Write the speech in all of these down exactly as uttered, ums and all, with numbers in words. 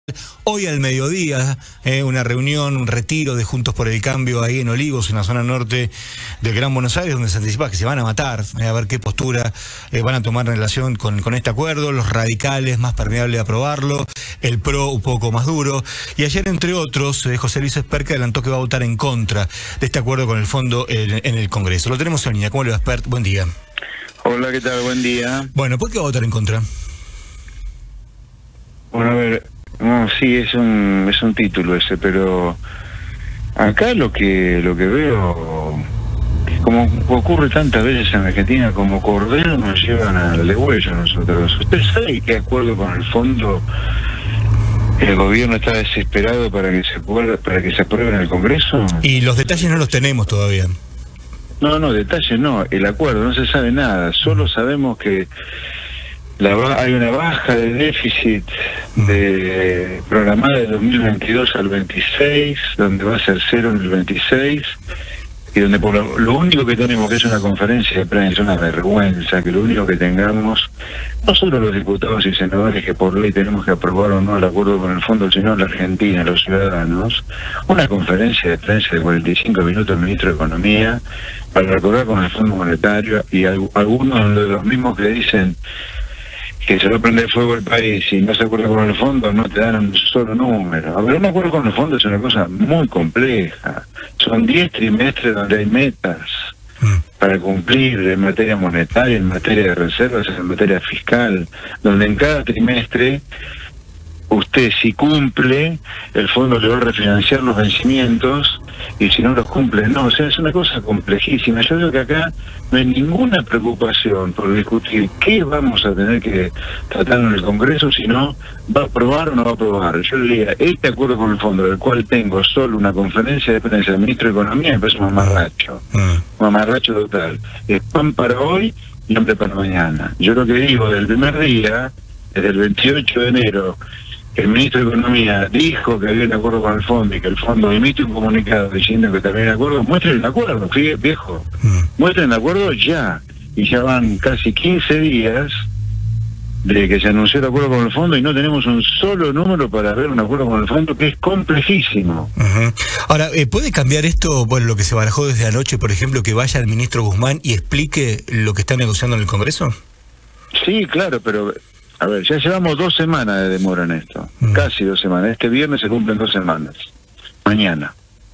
Hoy al mediodía, eh, una reunión, un retiro de Juntos por el Cambio ahí en Olivos, en la zona norte del Gran Buenos Aires, donde se anticipa que se van a matar, eh, a ver qué postura eh, van a tomar en relación con, con este acuerdo, los radicales más permeables a aprobarlo, el PRO un poco más duro. Y ayer, entre otros, eh, José Luis Espert adelantó que va a votar en contra de este acuerdo con el fondo en, en el Congreso. Lo tenemos en línea. ¿Cómo le va, Espert? Buen día. Hola, ¿qué tal? Buen día. Bueno, ¿por qué va a votar en contra? Bueno, a ver, no, sí, es un es un título ese, pero acá lo que lo que veo, como ocurre tantas veces en Argentina, como cordero nos llevan a la legüella nosotros. ¿Usted sabe qué acuerdo con el fondo el gobierno está desesperado para que se pueda, para que se apruebe en el Congreso? Y los detalles no los tenemos todavía. No, no, detalles no, el acuerdo, no se sabe nada, solo sabemos que la, hay una baja de déficit de programada de dos mil veintidós al veintiséis, donde va a ser cero en el veintiséis, y donde por lo, lo único que tenemos que es una conferencia de prensa, una vergüenza, que lo único que tengamos, no solo los diputados y senadores que por ley tenemos que aprobar o no el acuerdo con el fondo, sino la Argentina, los ciudadanos, una conferencia de prensa de cuarenta y cinco minutos del ministro de Economía para recordar con el Fondo Monetario, y algunos de los mismos que dicen que se va a prender fuego el país y no se acuerda con el fondo, no te dan un solo número. A ver, un acuerdo con el fondo es una cosa muy compleja. Son diez trimestres donde hay metas para cumplir en materia monetaria, en materia de reservas, en materia fiscal, donde en cada trimestre usted, si cumple, el fondo le va a refinanciar los vencimientos, y si no los cumple, no. O sea, es una cosa complejísima. Yo creo que acá no hay ninguna preocupación por discutir qué vamos a tener que tratar en el Congreso, sino va a aprobar o no va a aprobar. Yo le diría, este acuerdo con el fondo, del cual tengo solo una conferencia de prensa del ministro de Economía, me parece un mamarracho. Mm. Mamarracho total. Es pan para hoy y hambre para mañana. Yo lo que digo, del primer día, desde el veintiocho de enero, el ministro de Economía dijo que había un acuerdo con el fondo y que el fondo emite un comunicado diciendo que también hay acuerdo, muestren el acuerdo, fíjate, viejo, muestren el acuerdo ya. Y ya van casi quince días de que se anunció el acuerdo con el fondo y no tenemos un solo número para ver un acuerdo con el fondo, que es complejísimo. Uh-huh. Ahora, eh, ¿puede cambiar esto, bueno, lo que se barajó desde anoche, por ejemplo, que vaya el ministro Guzmán y explique lo que está negociando en el Congreso? Sí, claro, pero... A ver, ya llevamos dos semanas de demora en esto, mm. casi dos semanas. Este viernes se cumplen dos semanas, mañana.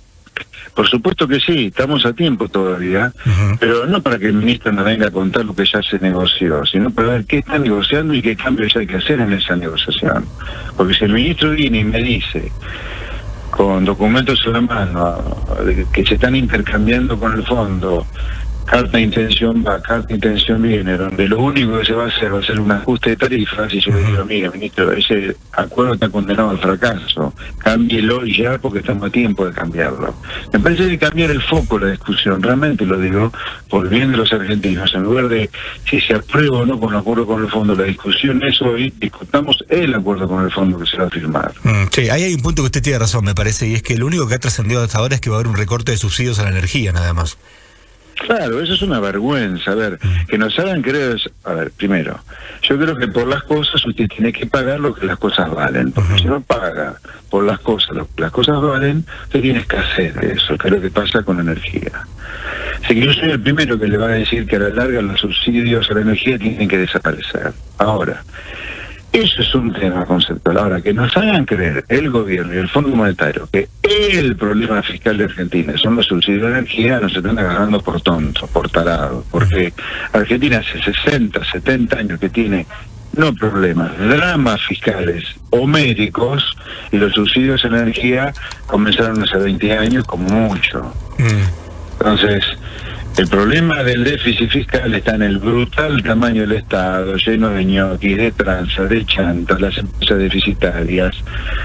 Por supuesto que sí, estamos a tiempo todavía, uh-huh. pero no para que el ministro nos venga a contar lo que ya se negoció, sino para ver qué está negociando y qué cambios hay que hacer en esa negociación. Porque si el ministro viene y me dice, con documentos en la mano, que se están intercambiando con el fondo, carta de intención va, carta de intención viene, donde lo único que se va a hacer va a ser un ajuste de tarifas, y yo le digo, mira, ministro, ese acuerdo está condenado al fracaso, cámbielo ya porque estamos a tiempo de cambiarlo. Me parece que cambiar el foco de la discusión, realmente lo digo, por el bien de los argentinos, en lugar de si se aprueba o no con el acuerdo con el fondo, la discusión es hoy, discutamos el acuerdo con el fondo que se va a firmar. Mm, sí, ahí hay un punto que usted tiene razón, me parece, y es que lo único que ha trascendido hasta ahora es que va a haber un recorte de subsidios a la energía, nada más. Claro, eso es una vergüenza. A ver, que nos hagan creer... A ver, primero, yo creo que por las cosas usted tiene que pagar lo que las cosas valen. Porque si no paga por las cosas lo que las cosas valen, usted tiene escasez de eso, que es lo que pasa con la energía. Así que yo soy el primero que le va a decir que a la larga los subsidios a la energía tienen que desaparecer. Ahora, eso es un tema conceptual. Ahora, que nos hagan creer el gobierno y el Fondo Monetario que el problema fiscal de Argentina son los subsidios de energía, nos están agarrando por tontos, por tarados, porque Argentina hace sesenta, setenta años que tiene no problemas, dramas fiscales homéricos, y los subsidios a la energía comenzaron hace veinte años como mucho. Entonces, el problema del déficit fiscal está en el brutal tamaño del Estado, lleno de ñoquis, de tranza, de chantas, las empresas deficitarias,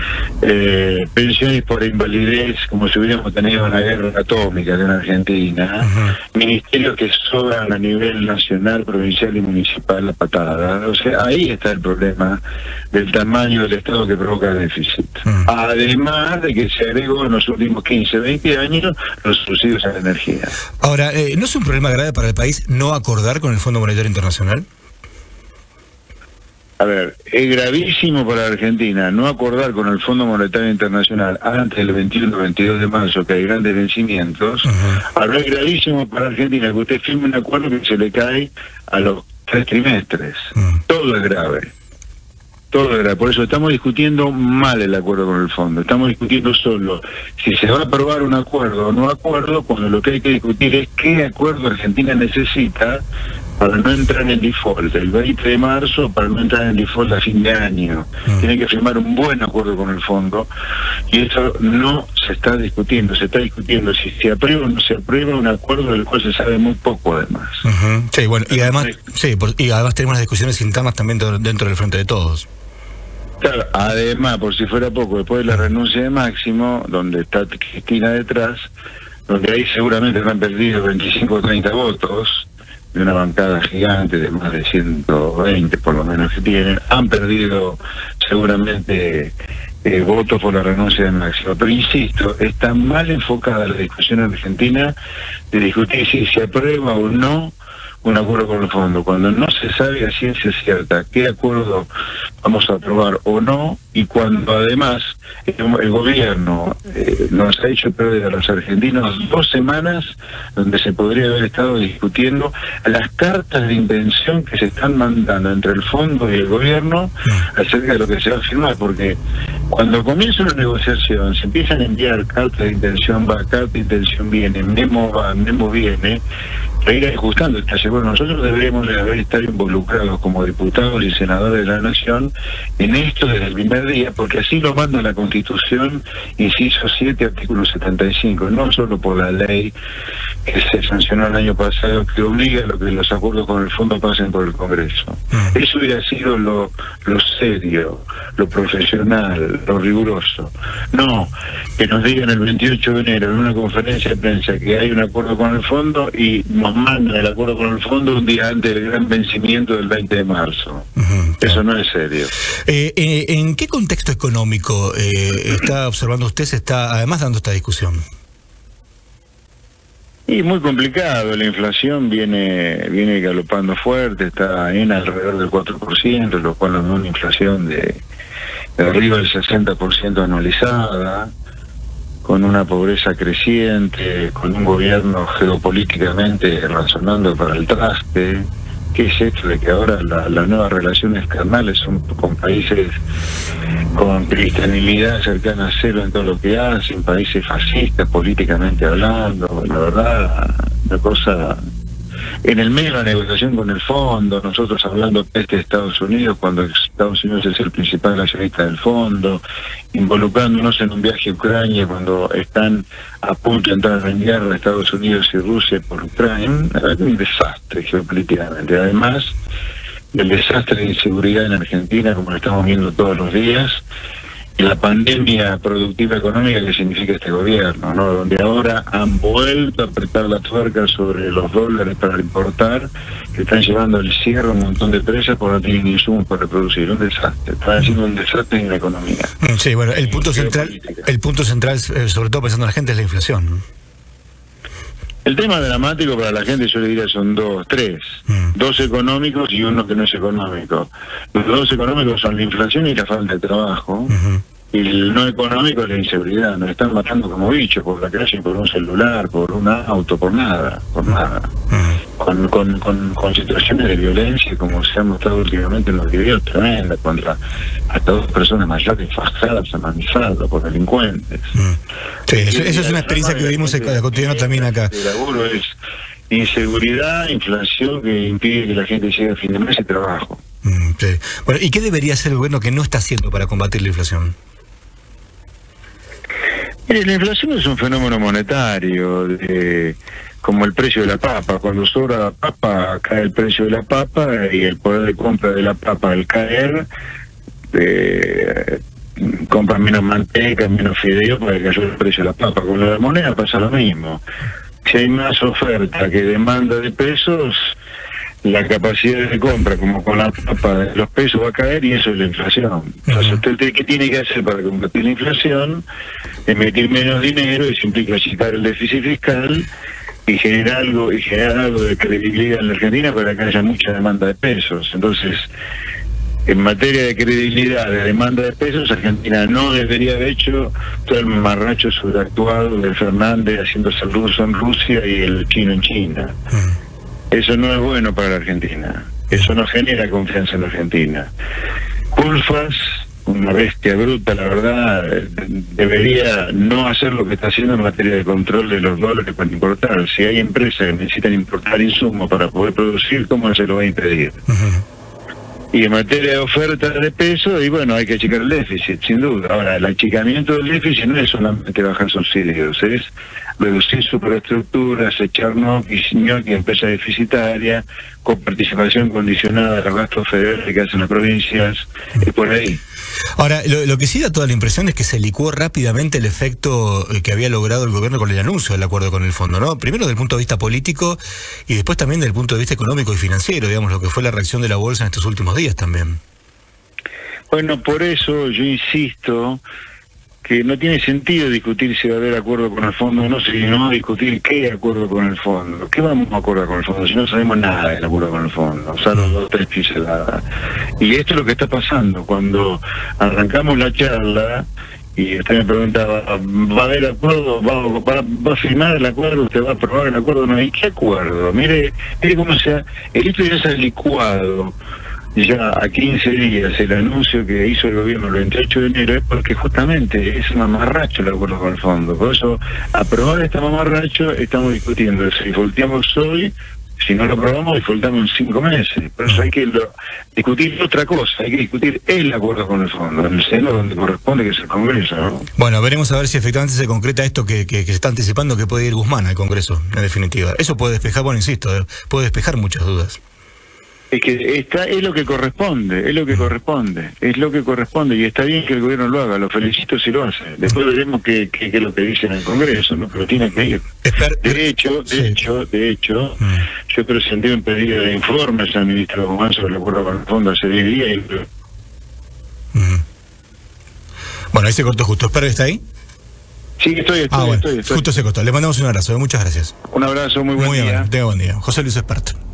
eh, pensiones por invalidez, como si hubiéramos tenido una guerra atómica en Argentina, uh-huh. ministerios que sobran a nivel nacional, provincial y municipal la patada. O sea, ahí está el problema del tamaño del Estado que provoca déficit. Uh-huh. Además de que se agregó en los últimos quince, veinte años los subsidios a la energía. Ahora, eh, ¿no es un problema grave para el país no acordar con el Fondo Monetario Internacional? A ver, es gravísimo para Argentina no acordar con el Fondo Monetario Internacional antes del veintiuno o veintidós de marzo, que hay grandes vencimientos. Uh-huh. Ahora es gravísimo para Argentina que usted firme un acuerdo que se le cae a los tres trimestres. Uh-huh. Todo es grave. Todo es grave. Por eso estamos discutiendo mal el acuerdo con el fondo. Estamos discutiendo solo si se va a aprobar un acuerdo o no acuerdo, cuando lo que hay que discutir es qué acuerdo Argentina necesita para no entrar en default el veinte de marzo, para no entrar en default a fin de año. Mm. Tiene que firmar un buen acuerdo con el fondo, y eso no se está discutiendo. Se está discutiendo si se aprueba o no se aprueba un acuerdo del cual se sabe muy poco, además. Uh-huh. Sí, bueno, y además, sí, por, y además tenemos las discusiones internas también dentro del Frente de Todos. Claro, además, por si fuera poco, después de la renuncia de Máximo, donde está Cristina detrás, donde ahí seguramente han perdido veinticinco o treinta votos, de una bancada gigante de más de ciento veinte por lo menos que tienen, han perdido seguramente eh, votos por la renuncia de Máximo. Pero insisto, está mal enfocada la discusión en Argentina de discutir si se aprueba o no un acuerdo con el fondo, cuando no se sabe a ciencia cierta qué acuerdo vamos a aprobar o no, y cuando además el, el gobierno eh, nos ha hecho perder a los argentinos dos semanas donde se podría haber estado discutiendo las cartas de intención que se están mandando entre el fondo y el gobierno acerca de lo que se va a firmar, porque cuando comienza una negociación se empiezan a enviar cartas de intención, va, carta de intención viene, memo va, memo viene, para ir ajustando esta semana. Nosotros deberíamos de haber estar involucrados como diputados y senadores de la Nación en esto desde el primer día, porque así lo manda la Constitución, inciso siete, artículo setenta y cinco, no solo por la ley que se sancionó el año pasado, que obliga a lo que los acuerdos con el fondo pasen por el Congreso. Mm. Eso hubiera sido lo, lo serio, lo profesional, lo riguroso. No, que nos digan el veintiocho de enero en una conferencia de prensa que hay un acuerdo con el fondo y nos mandan el acuerdo con el fondo un día antes del gran vencimiento del veinte de marzo. Uh-huh. Eso no es serio. Eh, eh, ¿En qué contexto económico eh, está observando usted, se está además dando esta discusión? Y muy complicado, la inflación viene viene galopando fuerte, está en alrededor del cuatro por ciento, lo cual nos da una inflación de, de arriba del sesenta por ciento anualizada, con una pobreza creciente, con un gobierno geopolíticamente razonando para el traste. ¿Qué es esto de que ahora la, las nuevas relaciones carnales son con países con cristianidad cercana a cero en todo lo que hacen, países fascistas políticamente hablando? La verdad, una cosa... En el medio de la negociación con el fondo, nosotros hablando de este Estados Unidos, cuando Estados Unidos es el principal accionista del fondo, involucrándonos en un viaje a Ucrania cuando están a punto de entrar en guerra Estados Unidos y Rusia por Ucrania, un desastre geopolíticamente. Además del desastre de inseguridad en Argentina, como lo estamos viendo todos los días, y la pandemia productiva económica que significa este gobierno, ¿no? Donde ahora han vuelto a apretar la tuerca sobre los dólares para importar, que están llevando al cierre un montón de empresas porque no tienen insumos para reproducir. Un desastre, están haciendo un desastre en la economía. Sí, bueno, el punto central, el punto central, sobre todo pensando en la gente, es la inflación, ¿no? El tema dramático para la gente, yo le diría, son dos, tres. Mm. Dos económicos y uno que no es económico. Los dos económicos son la inflación y la falta de trabajo. Uh-huh. Y el no económico es la inseguridad. Nos están matando como bichos por la calle, por un celular, por un auto, por nada, por nada. Uh-huh. Con, con, con, con situaciones de violencia como se han mostrado últimamente en los videos, tremenda, contra hasta dos personas mayores fajadas a manifado por delincuentes. Uh-huh. Sí, eso, eso es una experiencia que vivimos en la cotidiana también acá. El laburo es inseguridad, inflación que impide que la gente llegue a fin de mes y trabajo. Mm, sí. Bueno, ¿y qué debería hacer el gobierno que no está haciendo para combatir la inflación? Mire, la inflación es un fenómeno monetario, de, como el precio de la papa. Cuando sobra la papa, cae el precio de la papa y el poder de compra de la papa al caer... Eh, compran menos manteca, menos fideo para que cayó el precio de la papa. Con la moneda pasa lo mismo. Si hay más oferta que demanda de pesos, la capacidad de compra, como con la papa, los pesos va a caer y eso es la inflación. Entonces, usted, ¿qué tiene que hacer para combatir la inflación? Emitir menos dinero, y eso implica achicar el déficit fiscal y generar algo, y generar algo de credibilidad en la Argentina para que haya mucha demanda de pesos. Entonces, en materia de credibilidad, de demanda de pesos, Argentina no debería haber hecho todo el mamarracho sobreactuado de Fernández haciéndose el ruso en Rusia y el chino en China. Eso no es bueno para la Argentina. Eso no genera confianza en la Argentina. Culfas, una bestia bruta, la verdad, debería no hacer lo que está haciendo en materia de control de los dólares para importar. Si hay empresas que necesitan importar insumos para poder producir, ¿cómo se lo va a impedir? Uh-huh. Y en materia de oferta de peso, y bueno, hay que achicar el déficit, sin duda. Ahora, el achicamiento del déficit no es solamente bajar subsidios, es reducir superestructuras, echar ñoqui, ñoqui, empresa deficitaria, con participación condicionada a los gastos federales que hacen las provincias, y por ahí. Ahora, lo, lo que sí da toda la impresión es que se licuó rápidamente el efecto que había logrado el gobierno con el anuncio del acuerdo con el fondo, ¿no? Primero desde el punto de vista político y después también desde el punto de vista económico y financiero, digamos, lo que fue la reacción de la bolsa en estos últimos días también. Bueno, por eso yo insisto que no tiene sentido discutir si va a haber acuerdo con el fondo, no, sino discutir qué acuerdo con el fondo. ¿Qué vamos a acordar con el fondo si no sabemos nada del acuerdo con el fondo? O sea, los dos, tres pinceladas. Y esto es lo que está pasando. Cuando arrancamos la charla, y usted me preguntaba, ¿va a haber acuerdo? ¿Va, va, va a firmar el acuerdo? ¿Usted va a aprobar el acuerdo? No, ¿y qué acuerdo? Mire, mire cómo se ha... Esto ya se ha licuado. Ya a quince días el anuncio que hizo el gobierno el veintiocho de enero es porque justamente es un mamarracho el acuerdo con el fondo. Por eso, aprobar este mamarracho, estamos discutiendo si volteamos hoy, si no lo aprobamos, disfrutamos en cinco meses. Por eso hay que lo, discutir otra cosa, hay que discutir el acuerdo con el fondo, en el seno donde corresponde, que es el Congreso, ¿no? Bueno, veremos a ver si efectivamente se concreta esto que, que, que se está anticipando, que puede ir Guzmán al Congreso, en definitiva. Eso puede despejar, bueno, insisto, puede despejar muchas dudas. Es que está, es lo que corresponde, es lo que corresponde, es lo que corresponde, y está bien que el gobierno lo haga, lo felicito si lo hace. Después veremos qué, qué, qué es lo que dicen en el Congreso, ¿no? Pero tiene que ir. De hecho, de sí. hecho, de hecho, mm. yo presenté un pedido de informes al ministro Guzmán sobre el acuerdo con el fondo hace diez días y... Mm. Bueno, ahí se cortó justo. ¿Espero que está ahí? Sí, estoy, estoy, ah, bueno, estoy, estoy. Justo se cortó. Le mandamos un abrazo, muchas gracias. Un abrazo, muy buen muy día. Muy bien, tenga buen día. José Luis Espert.